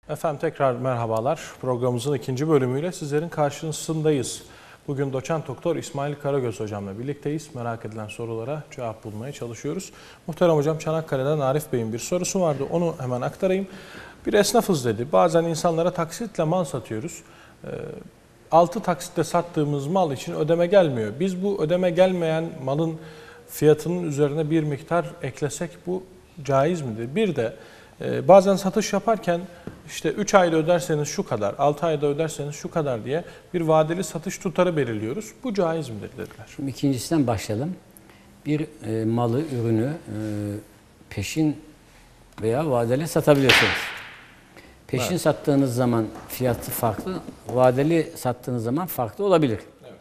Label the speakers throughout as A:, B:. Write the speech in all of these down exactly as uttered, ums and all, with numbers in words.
A: Efendim tekrar merhabalar. Programımızın ikinci bölümüyle sizlerin karşısındayız. Bugün doçent doktor İsmail Karagöz hocamla birlikteyiz. Merak edilen sorulara cevap bulmaya çalışıyoruz. Muhterem hocam, Çanakkale'den Arif Bey'in bir sorusu vardı. Onu hemen aktarayım. Bir esnafız dedi. Bazen insanlara taksitle mal satıyoruz. altı taksitle sattığımız mal için ödeme gelmiyor. Biz bu ödeme gelmeyen malın fiyatının üzerine bir miktar eklesek bu caiz midir? Bir de e, bazen satış yaparken işte üç ayda öderseniz şu kadar, altı ayda öderseniz şu kadar diye bir vadeli satış tutarı belirliyoruz. Bu caiz midir dediler.
B: Şimdi ikincisinden başlayalım. Bir e, malı, ürünü e, peşin veya vadeli satabilirsiniz. Peşin evet. sattığınız zaman fiyatı farklı, vadeli sattığınız zaman farklı olabilir. Evet.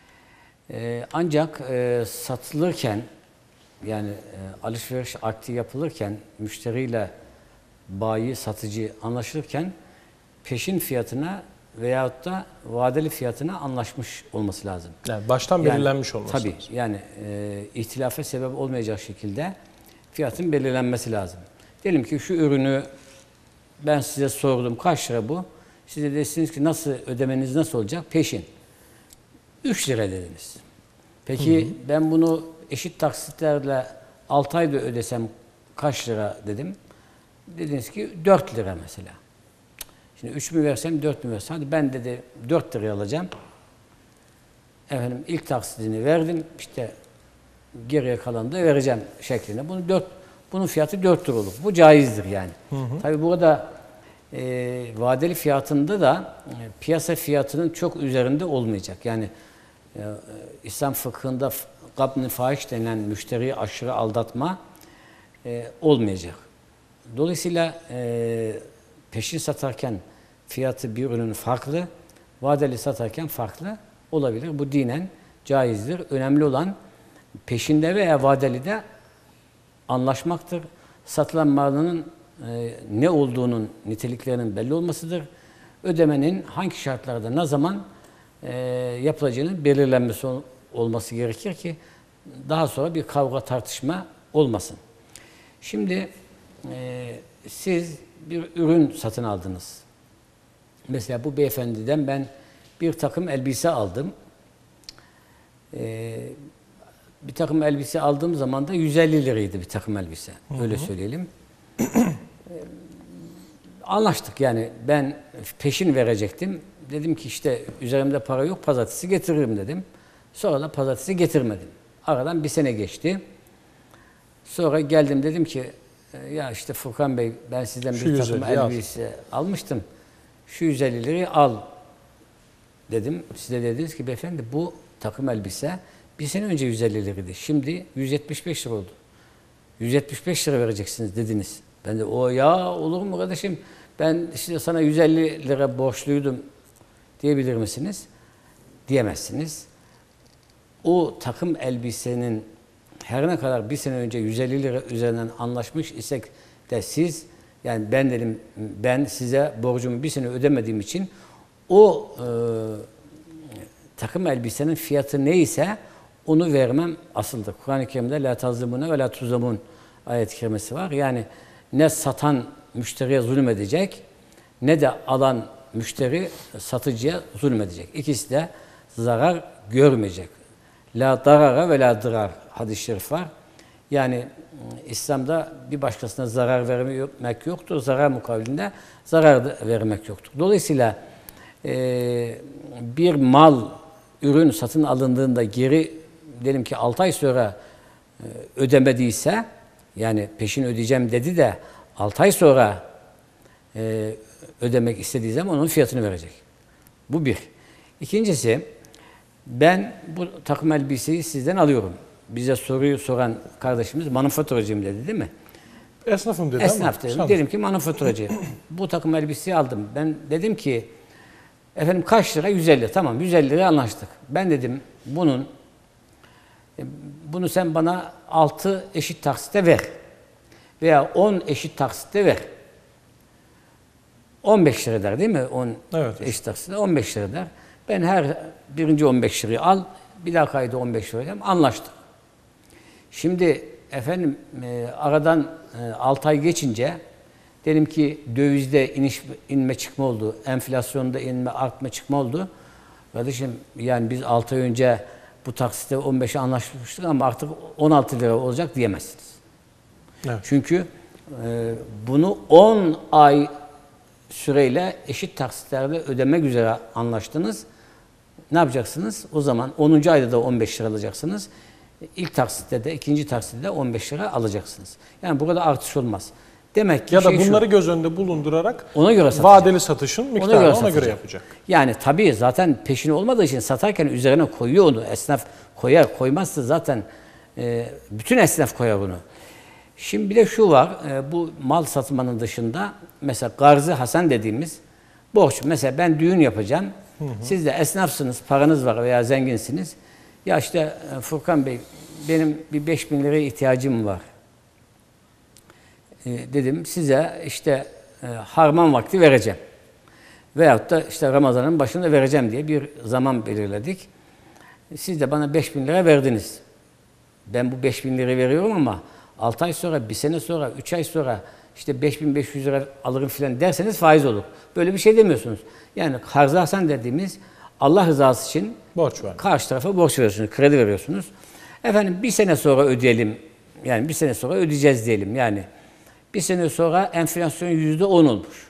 B: E, ancak e, satılırken, yani e, alışveriş akdi yapılırken, müşteriyle bayi, satıcı anlaşılırken peşin fiyatına veyahut da vadeli fiyatına anlaşmış olması lazım.
A: Yani baştan
B: yani,
A: belirlenmiş olması
B: tabii,
A: lazım.
B: Yani e, ihtilafa sebep olmayacak şekilde fiyatın belirlenmesi lazım. Diyelim ki şu ürünü ben size sordum, kaç lira bu? Siz de desiniz ki nasıl, ödemeniz nasıl olacak? Peşin. üç lira dediniz. Peki hı hı. ben bunu eşit taksitlerle altı ayda ödesem kaç lira dedim. Dediniz ki dört lira mesela. Şimdi üç mü versem, dört mü versem? Hadi ben dedi dört liraya alacağım. Efendim ilk taksitini verdim. İşte geriye kalanı da vereceğim şeklinde. Bunu dört, bunun fiyatı dört lira olur. Bu caizdir yani. Hı hı. Tabii burada e, vadeli fiyatında da e, piyasa fiyatının çok üzerinde olmayacak. Yani e, İslam fıkhında gabn-ı fahiş denilen müşteriyi aşırı aldatma e, olmayacak. Dolayısıyla e, peşin satarken fiyatı bir ürünün farklı, vadeli satarken farklı olabilir. Bu dinen caizdir. Önemli olan peşinde veya vadeli de anlaşmaktır. Satılan malının e, ne olduğunun, niteliklerinin belli olmasıdır. Ödemenin hangi şartlarda, ne zaman e, yapılacağının belirlenmesi ol, olması gerekir ki daha sonra bir kavga, tartışma olmasın. Şimdi e, siz bir ürün satın aldınız. Mesela bu beyefendiden ben bir takım elbise aldım. E, bir takım elbise aldığım zaman da yüz elli liraydı bir takım elbise. Hı hı. Öyle söyleyelim. e, anlaştık yani, ben peşin verecektim. Dedim ki işte üzerimde para yok, pazartesi getiririm dedim. Sonra da pazartesi getirmedim. Aradan bir sene geçti. Sonra geldim, dedim ki ya işte Furkan Bey, ben sizden şu bir takım elbise al. almıştım. Şu yüz elli lirayı al dedim. Size dediniz ki beyefendi bu takım elbise bir sene önce yüz elli liraydı. Şimdi yüz yetmiş beş lira oldu. yüz yetmiş beş lira vereceksiniz dediniz. Ben de o ya olur mu kardeşim, ben işte sana yüz elli lira borçluydum diyebilir misiniz? Diyemezsiniz. O takım elbisenin her ne kadar bir sene önce yüz elli lira üzerinden anlaşmış isek de siz, yani ben dedim, ben size borcumu bir sene ödemediğim için o e, takım elbisenin fiyatı neyse onu vermem asıldır. Kur'an-ı Kerim'de la tazlimune ve la tuzamun ayet-i kerimesi var. Yani ne satan müşteriye zulmedecek ne de alan müşteri satıcıya zulmedecek. İkisi de zarar görmeyecek. La darara ve la dırar hadis-i şerif var. Yani İslam'da bir başkasına zarar vermek yoktur. Zarar mukabilinde zarar vermek yoktur. Dolayısıyla e, bir mal, ürün satın alındığında geri diyelim ki altı ay sonra e, ödemediyse, yani peşin ödeyeceğim dedi de altı ay sonra e, ödemek istediği zaman onun fiyatını verecek. Bu bir. İkincisi, ben bu takım elbiseyi sizden alıyorum. Bize soruyu soran kardeşimiz manifaturacıyım dedi, değil mi?
A: Esnafım dedi.
B: Esnaf dedim. Diyelim ki manifaturacı. Bu takım elbiseyi aldım. Ben dedim ki efendim kaç lira? yüz elli. Tamam, yüz elli liraya anlaştık. Ben dedim bunun bunu sen bana altı eşit taksitte ver. Veya on eşit taksitte ver. on beş lira der değil mi? on evet, eşit taksitte on beş lira der. Ben her birinci on beş lirayı al, bir daha kaydı on beş liraya anlaştık. Şimdi efendim e, aradan e, altı ay geçince Diyelim ki dövizde iniş, inme çıkma oldu, enflasyonda inme artma çıkma oldu. Kardeşim yani biz altı ay önce bu taksite on beşe anlaşmıştık ama artık on altı lira olacak diyemezsiniz.
A: Evet.
B: Çünkü e, bunu on ay süreyle eşit taksitlerde ödemek üzere anlaştınız. Ne yapacaksınız? O zaman onuncu ayda da on beş lira alacaksınız. İlk taksitte de ikinci taksitte de on beş lira alacaksınız. Yani burada artış olmaz. Demek ki
A: Ya da
B: şey
A: bunları
B: şu,
A: göz önünde bulundurarak
B: ona göre satacak.
A: vadeli satışın miktarını ona göre,
B: satacak.
A: yapacak.
B: Yani tabii zaten peşini olmadığı için satarken üzerine koyuyor onu. Esnaf koyar. Koymazsa zaten e, bütün esnaf koyar bunu. Şimdi bir de şu var. E, bu mal satmanın dışında mesela garzı hasen dediğimiz borç. Mesela ben düğün yapacağım. Hı hı. Siz de esnafsınız, paranız var veya zenginsiniz. Ya işte Furkan Bey benim bir beş bin liraya ihtiyacım var. E, dedim size işte e, harman vakti vereceğim. Veyahut da işte Ramazan'ın başında vereceğim diye bir zaman belirledik. Siz de bana beş bin lira verdiniz. Ben bu beş bin lira veriyorum ama altı ay sonra, bir sene sonra, üç ay sonra işte beş bin beş yüz lira alırım filan derseniz faiz olur. Böyle bir şey demiyorsunuz. Yani karzı hasen dediğimiz Allah rızası için
A: Borç var.
B: karşı tarafa borç veriyorsunuz, kredi veriyorsunuz. Efendim bir sene sonra ödeyelim. Yani bir sene sonra ödeyeceğiz diyelim. Yani bir sene sonra enflasyon yüzde on olmuş.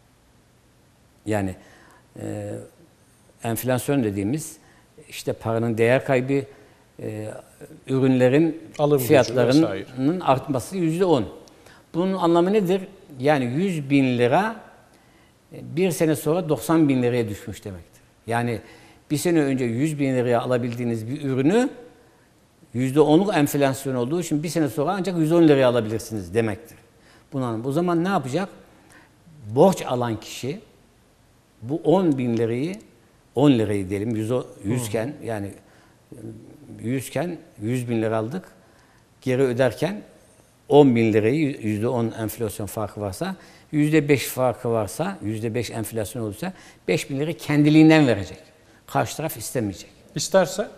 B: Yani e, enflasyon dediğimiz işte paranın değer kaybı, e, ürünlerin
A: Alım gücü
B: fiyatlarının
A: vesaire.
B: artması yüzde on. Bunun anlamı nedir? Yani yüz bin lira bir sene sonra doksan bin liraya düşmüş demektir. Yani bir sene önce yüz bin liraya alabildiğiniz bir ürünü yüzde onluk enflasyon olduğu için bir sene sonra ancak yüz on liraya alabilirsiniz demektir. Bunun, o zaman ne yapacak? Borç alan kişi bu on bin lirayı, on lirayı diyelim, yüz iken yani yüz iken yüz bin lira aldık. Geri öderken on bin lirayı yüzde on enflasyon farkı varsa, yüzde beş farkı varsa, yüzde beş enflasyon olursa beş bin lira kendiliğinden verecek. Karşı taraf istemeyecek.
A: İsterse?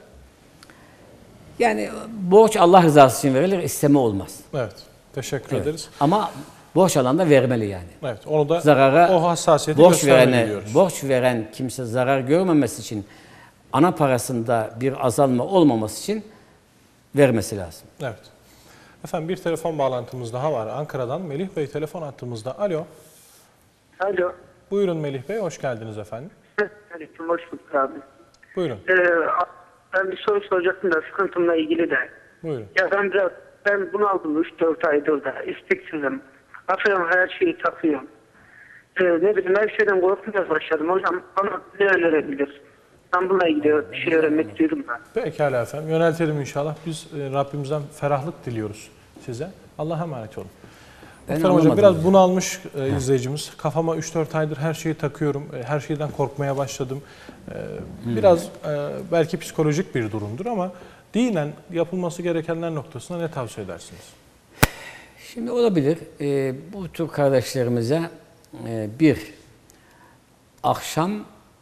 B: Yani borç Allah rızası için verilir, isteme olmaz.
A: Evet. Teşekkür
B: Evet.
A: ederiz.
B: Ama borç alan da vermeli yani.
A: Evet. Onu da
B: Zarara,
A: o hassasiyeti
B: borç
A: göstermeli
B: verene,
A: diyoruz.
B: borç veren kimse zarar görmemesi için ana parasında bir azalma olmaması için vermesi lazım.
A: Evet. Efendim bir telefon bağlantımız daha var. Ankara'dan Melih Bey telefon attığımızda. Alo.
C: Alo.
A: Buyurun Melih Bey. Hoş geldiniz efendim.
C: Aleyküm, hoş bulduk abi.
A: Buyurun.
C: Ee, ben bir soru soracaktım da sıkıntımla ilgili de.
A: Buyurun.
C: Ya ben biraz, ben bunu aldım üç dört aydır da isteksizim. Aferin her şeyi takıyorum. Ee, ne bileyim her şeyden korkmaya başladım. Hocam bana ne önerebilir? Ben bununla ilgili bir şey öğrenmek istiyorum ben.
A: Pekala efendim. Yöneltelim inşallah. Biz e, Rabbimizden ferahlık diliyoruz size. Allah'a emanet olun.
B: Ben
A: Muhterem hocam
B: anlamadım
A: biraz bunalmış e, izleyicimiz. Kafama üç dört aydır her şeyi takıyorum. E, her şeyden korkmaya başladım. E, biraz e, belki psikolojik bir durumdur ama dinen yapılması gerekenler noktasında ne tavsiye edersiniz?
B: Şimdi olabilir. E, bu tür kardeşlerimize e, bir akşam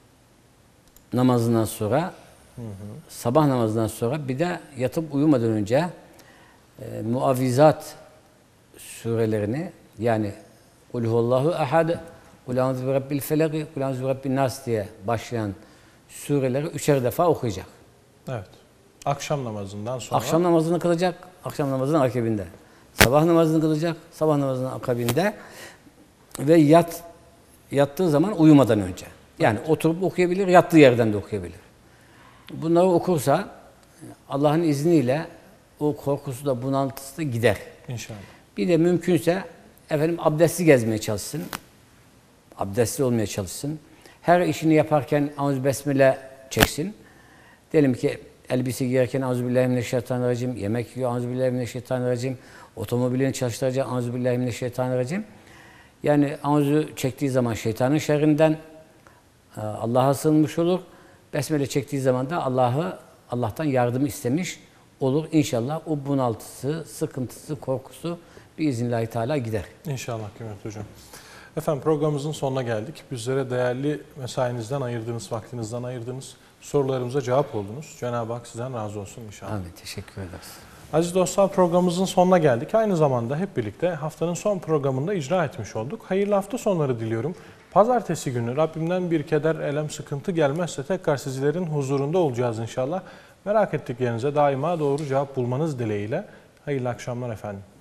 B: namazından sonra, hı hı. sabah namazından sonra bir de yatıp uyumadan önce e, muavvizat surelerini yani Kul huvallahu ehad, Kul a'udhu bi rabbil felak, Kul a'udhu bi rabbin nas diye başlayan sureleri üçer defa okuyacak.
A: Evet. Akşam namazından sonra.
B: Akşam namazını kılacak, akşam namazının akabinde. Sabah namazını kılacak, sabah namazının akabinde ve yat yattığı zaman uyumadan önce. Yani oturup okuyabilir, yattığı yerden de okuyabilir. Bunları okursa Allah'ın izniyle o korkusu da bunaltısı da gider.
A: İnşallah.
B: Bir de mümkünse efendim abdestli gezmeye çalışsın. Abdestli olmaya çalışsın. Her işini yaparken Auzu Besmele çeksin. Diyelim ki elbise giyerken Euzubillahimineşşeytanirracim, yemek yiyor Euzubillahimineşşeytanirracim, otomobilini çalıştıracak Euzubillahimineşşeytanirracim. Yani Auzu çektiği zaman şeytanın şerrinden Allah'a sığınmış olur. Besmele çektiği zaman da Allah'ı Allah'tan yardım istemiş olur. İnşallah o bunaltısı, sıkıntısı, korkusu biiznillahü teala gider.
A: İnşallah kıymetli hocam. Efendim programımızın sonuna geldik. Bizlere değerli mesainizden ayırdığınız, vaktinizden ayırdığınız sorularımıza cevap oldunuz. Cenab-ı Hak sizden razı olsun inşallah.
B: Amin. Teşekkür ederiz.
A: Aziz dostlar, programımızın sonuna geldik. Aynı zamanda hep birlikte haftanın son programında icra etmiş olduk. Hayırlı hafta sonları diliyorum. Pazartesi günü Rabbimden bir keder, elem, sıkıntı gelmezse tekrar sizlerin huzurunda olacağız inşallah. Merak ettiklerinize daima doğru cevap bulmanız dileğiyle. Hayırlı akşamlar efendim.